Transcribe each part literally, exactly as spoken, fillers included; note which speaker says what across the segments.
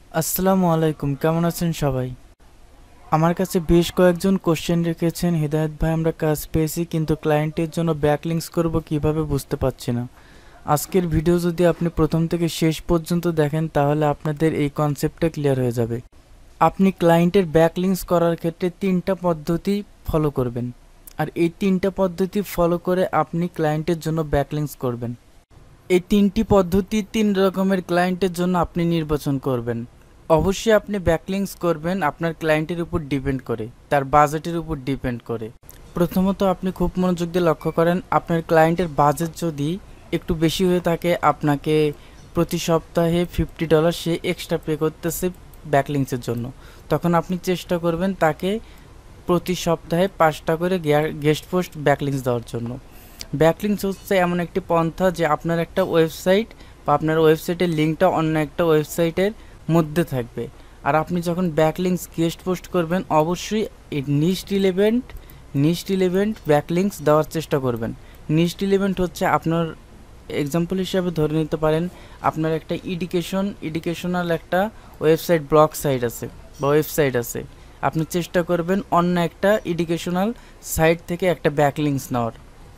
Speaker 1: আসসালামু আলাইকুম, কেমন আছেন সবাই? আমার কাছে বেশ কয়েকজন কোশ্চেন রেখেছেন, হেদায়েত ভাই আমরা কাজ পেয়েছি কিন্তু ক্লায়েন্টের জন্য ব্যাকলিংস করব কিভাবে বুঝতে পারছি না। আজকের ভিডিও যদি আপনি প্রথম থেকে শেষ পর্যন্ত দেখেন তাহলে আপনাদের এই কনসেপ্টটা ক্লিয়ার হয়ে যাবে। আপনি ক্লায়েন্টের ব্যাকলিংস করার ক্ষেত্রে তিনটা পদ্ধতি ফলো করবেন, আর এই তিনটা পদ্ধতি ফলো করে আপনি ক্লায়েন্টের জন্য ব্যাকলিংস করবেন। এই তিনটি পদ্ধতি তিন রকমের ক্লায়েন্টের জন্য আপনি নির্বাচন করবেন। অবশ্যই আপনি ব্যাকলিংস করবেন আপনার ক্লায়েন্টের উপর ডিপেন্ড করে, তার বাজেটের উপর ডিপেন্ড করে। প্রথমত আপনি খুব মনোযোগ দিয়ে লক্ষ্য করেন, আপনার ক্লায়েন্টের বাজেট যদি একটু বেশি হয়ে থাকে, আপনাকে প্রতি সপ্তাহে ফিফটি ডলার সে এক্সট্রা পে করতেছে ব্যাকলিংসের জন্য, তখন আপনি চেষ্টা করবেন তাকে প্রতি সপ্তাহে পাঁচটা করে গেস্ট পোস্ট ব্যাকলিংস দেওয়ার জন্য। ব্যাকলিংস হচ্ছে এমন একটি পন্থা যে আপনার একটা ওয়েবসাইট বা আপনার ওয়েবসাইটের লিঙ্কটা অন্য একটা ওয়েবসাইটের মধ্যে থাকবে, আর আপনি যখন ব্যাকলিংস গেস্ট পোস্ট করবেন অবশ্যই এই niche relevant niche relevant backlinks দেওয়ার চেষ্টা করবেন। নিশ রিলেভেন্ট হচ্ছে আপনার এক্সাম্পল হিসাবে ধরে নিতে পারেন আপনার একটা এডুকেশন এডুকেশনাল একটা ওয়েবসাইট ব্লগ সাইট আছে বা ওয়েবসাইট আছে, আপনি চেষ্টা করবেন অন্য একটা এডুকেশনাল সাইট থেকে একটা ব্যাকলিংস নেওয়ার।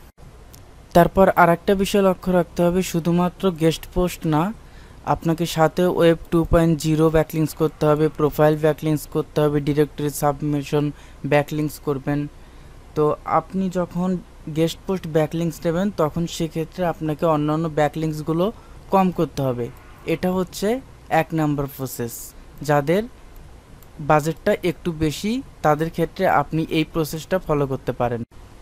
Speaker 1: তারপর আর একটা বিষয় লক্ষ্য রাখতে হবে, শুধুমাত্র গেস্ট পোস্ট না, আপনাকে সাথে web two point zero backlinks করতে হবে, প্রোফাইল ব্যাকলিংস করতে হবে, ডিরেক্টরি সাবমিশন ব্যাকলিংস করবেন। তো আপনি যখন গেস্ট পোস্ট ব্যাকলিংস দেবেন তখন সেক্ষেত্রে আপনাকে অন্যান্য ব্যাকলিংসগুলো কম করতে হবে। এটা হচ্ছে এক নাম্বার প্রসেস। যাদের বাজেটটা একটু বেশি তাদের ক্ষেত্রে আপনি এই প্রসেসটা ফলো করতে পারেন।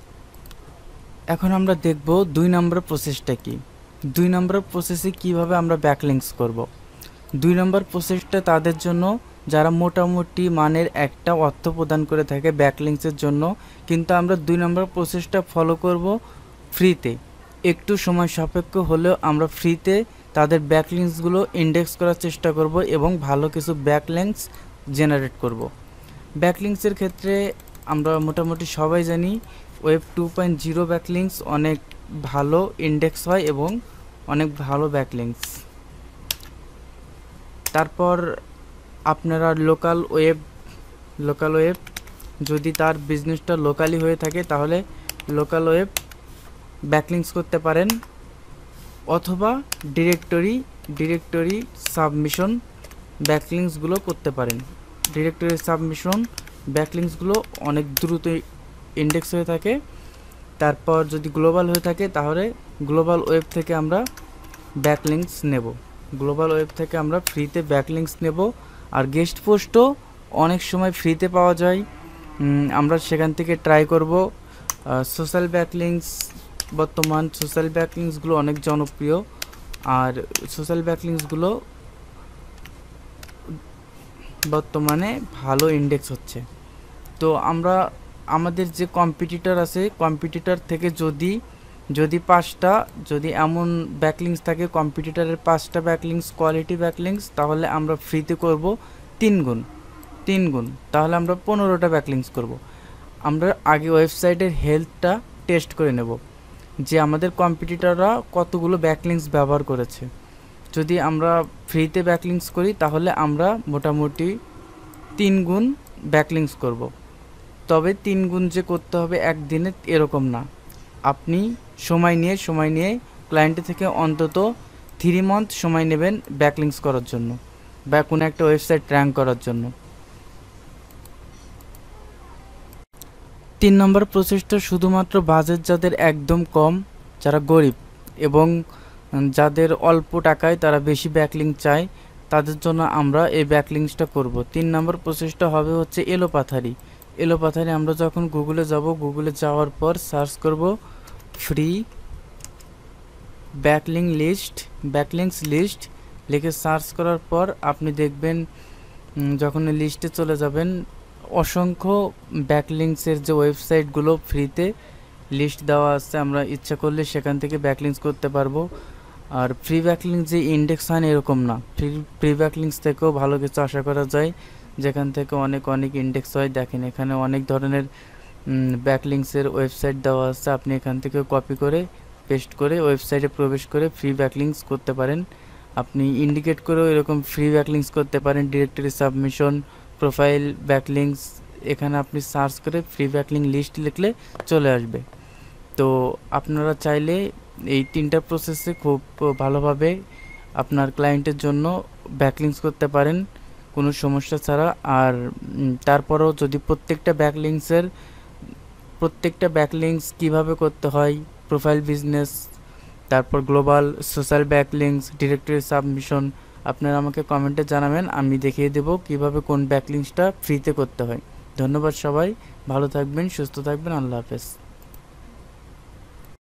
Speaker 1: এখন আমরা দেখব দুই নম্বর প্রসেসটা কি। দুই নম্বর প্রসেসে কিভাবে আমরা ব্যাকলিংস করব। দুই নম্বর প্রসেসটা তাদের জন্য যারা মোটামুটি মানের একটা অর্থ প্রদান করে থাকে ব্যাকলিংসের জন্য, কিন্তু আমরা দুই নম্বর প্রসেসটা ফলো করব ফ্রিতে। একটু সময় সাপেক্ষ হলেও আমরা ফ্রিতে তাদের ব্যাকলিংসগুলো ইন্ডেক্স করার চেষ্টা করব এবং ভালো কিছু ব্যাকলিংস জেনারেট করব। ব্যাকলিংসের ক্ষেত্রে আমরা মোটামুটি সবাই জানি web two point zero backlinks অনেক ভালো ইন্ডেক্স হয় এবং অনেক ভালো ব্যাকলিংস। তারপর আপনারা লোকাল ওয়েব লোকাল ওয়েব যদি তার বিজনেসটা লোকালি হয়ে থাকে তাহলে লোকাল ওয়েব ব্যাকলিংস করতে পারেন, অথবা ডিরেক্টরি ডিরেক্টরি সাবমিশন ব্যাকলিংসগুলো করতে পারেন। ডিরেক্টরি সাবমিশন ব্যাকলিংসগুলো অনেক দ্রুত ইন্ডেক্স হয়ে থাকে। তারপর যদি গ্লোবাল হয়ে থাকে তাহলে গ্লোবাল ওয়েব থেকে আমরা ব্যাকলিংস নেব গ্লোবাল ওয়েব থেকে আমরা ফ্রিতে ব্যাকলিংস নেব। আর গেস্ট পোস্টও অনেক সময় ফ্রিতে পাওয়া যায়, আমরা সেখান থেকে ট্রাই করব। সোশ্যাল ব্যাকলিংস, বর্তমান সোশ্যাল ব্যাকলিংসগুলো অনেক জনপ্রিয়, আর সোশ্যাল ব্যাকলিংসগুলো বর্তমানে ভালো ইন্ডেক্স হচ্ছে। তো আমরা আমাদের যে কম্পিটিটর আছে কম্পিটিটর থেকে যদি যদি পাঁচটা যদি এমন ব্যাকলিংস থাকে কম্পিটিটরের পাঁচটা ব্যাকলিংস কোয়ালিটি ব্যাকলিংস, তাহলে আমরা ফ্রিতে করব তিন গুণ তিন গুণ তাহলে আমরা পনেরোটা ব্যাকলিংস করব। আমরা আগে ওয়েবসাইটের হেলথটা টেস্ট করে নেব যে আমাদের কম্পিটিটররা কতগুলো ব্যাকলিংস ব্যবহার করেছে। যদি আমরা ফ্রিতে ব্যাকলিংস করি তাহলে আমরা মোটামুটি তিন গুণ ব্যাকলিংস করব। তবে তিন গুণ যে করতে হবে একদিনে এরকম না, আপনি সময় নিয়ে সময় নিয়ে ক্লায়েন্টের থেকে অন্তত থ্রি মান্থ সময় নেবেন ব্যাকলিংস করার জন্য বা কোনো একটা ওয়েবসাইট র্যাঙ্ক করার জন্য। তিন নম্বর প্রসেসটা শুধুমাত্র বাজেট যাদের একদম কম, যারা গরিব এবং যাদের অল্প টাকায় তারা বেশি ব্যাকলিং চায়, তাদের জন্য আমরা এই ব্যাকলিংসটা করব। তিন নম্বর প্রসেসটা হবে হচ্ছে এলোপাথারি এলোপাথারি আমরা যখন গুগলে যাব, গুগলে যাওয়ার পর সার্চ করব free backlink list backlinks list লিখে সার্চ করার পর আপনি দেখবেন যখন লিস্টে চলে যাবেন অসংখ্য ব্যাকলিংসের যে ওয়েবসাইটগুলো ফ্রিতে লিস্ট দেওয়া আছে, আমরা ইচ্ছা করলে সেখান থেকে ব্যাকলিংস করতে পারবো। আর ফ্রি ব্যাকলিংস যে ইন্ডেক্স হয় এরকম না, ফ্রি ফ্রি ব্যাকলিংস থেকেও ভালো কিছু আশা করা যায় যেখান থেকে অনেক অনেক ইন্ডেক্স হয়। দেখেন এখানে অনেক ধরনের ব্যাকলিংসের ওয়েবসাইট দেওয়া আছে, আপনি এখান থেকে কপি করে পেস্ট করে ওয়েবসাইটে প্রবেশ করে ফ্রি ব্যাকলিংস করতে পারেন। আপনি ইন্ডিকেট করেও এরকম ফ্রি ব্যাকলিংস করতে পারেন। ডিরেক্টরি সাবমিশন, প্রোফাইল ব্যাকলিংস, এখানে আপনি সার্চ করে ফ্রি ব্যাকলিং লিস্ট লিখলে চলে আসবে। তো আপনারা চাইলে এই তিনটা প্রসেসে খুব ভালোভাবে আপনার ক্লায়েন্টের জন্য ব্যাকলিংস করতে পারেন কোনো সমস্যা ছাড়া। আর তারপরেও যদি প্রত্যেকটা ব্যাকলিংসের প্রত্যেকটা ব্যাকলিংস কিভাবে করতে হয়, প্রোফাইল বিজনেস, তারপর global, social backlinks, directory submission, আপনারা আমাকে কমেন্টে জানাবেন, আমি দেখিয়ে দেব কিভাবে কোন ব্যাকলিংসটা ফ্রিতে করতে হয়। ধন্যবাদ সবাই, ভালো থাকবেন, সুস্থ থাকবেন, আল্লাহ হাফেজ।